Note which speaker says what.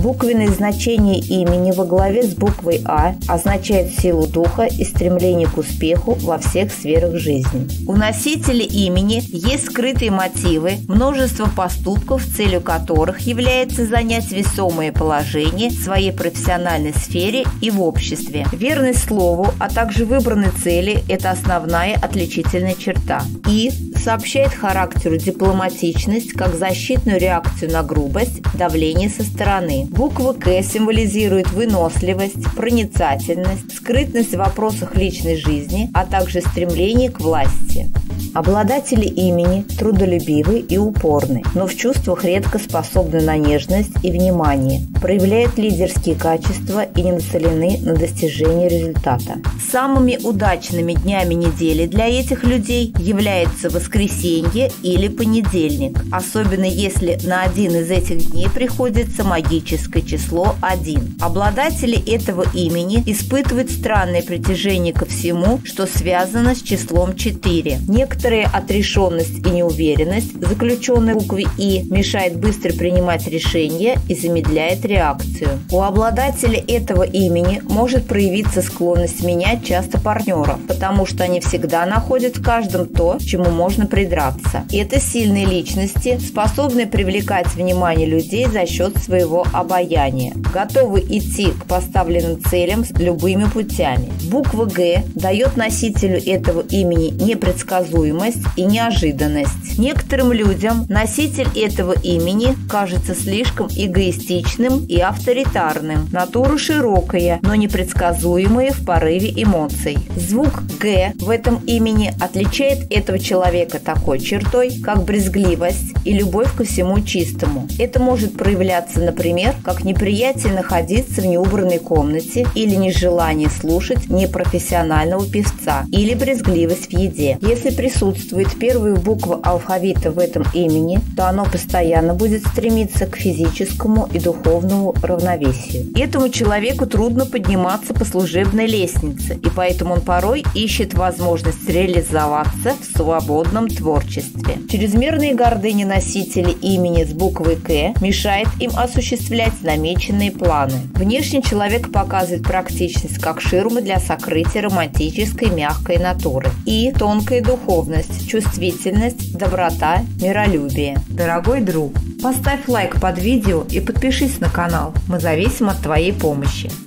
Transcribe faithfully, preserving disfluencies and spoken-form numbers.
Speaker 1: Буквенное значение имени во главе с буквой «А» означает силу духа и стремление к успеху во всех сферах жизни. У носителя имени есть скрытые мотивы, множество поступков, целью которых является занять весомое положение в своей профессиональной сфере и в обществе. Верность слову, а также выбранной цели – это основная отличительная черта. И сообщает характеру дипломатичность как защитную реакцию на грубость, давление со стороны. Буква «К» символизирует выносливость, проницательность, скрытность в вопросах личной жизни, а также стремление к власти. Обладатели имени трудолюбивы и упорны, но в чувствах редко способны на нежность и внимание, проявляют лидерские качества и не нацелены на достижение результата. Самыми удачными днями недели для этих людей является воскресенье или понедельник, особенно если на один из этих дней приходится магическое число один. Обладатели этого имени испытывают странное притяжение ко всему, что связано с числом четыре. Некоторая отрешенность и неуверенность, заключенная в букве «И», мешает быстро принимать решения и замедляет реакцию. У обладателя этого имени может проявиться склонность менять часто партнеров, потому что они всегда находят в каждом то, чему можно придраться. Это сильные личности, способные привлекать внимание людей за счет своего обаяния, готовы идти к поставленным целям с любыми путями. Буква «Г» дает носителю этого имени непредсказуемость и неожиданность. Некоторым людям носитель этого имени кажется слишком эгоистичным и авторитарным. Натура широкая, но непредсказуемая в порыве эмоций. Звук «Г» в этом имени отличает этого человека такой чертой, как брезгливость и любовь ко всему чистому. Это может проявляться, например, как неприятие находиться в неубранной комнате или нежелание слушать непрофессионального певца, или брезгливость в еде. Если присутствует первая буква алфавита в этом имени, то оно постоянно будет стремиться к физическому и духовному равновесию. Этому человеку трудно подниматься по служебной лестнице, и поэтому он порой ищет возможность реализоваться в свободном творчестве. Чрезмерная гордыня носителей имени с буквой «К» мешает им осуществлять намеченные планы. Внешне человек показывает практичность как ширму для сокрытия романтической мягкой натуры и тонкая духовность, чувствительность, доброта, миролюбие. Дорогой друг, поставь лайк под видео и подпишись на канал. Мы зависим от твоей помощи.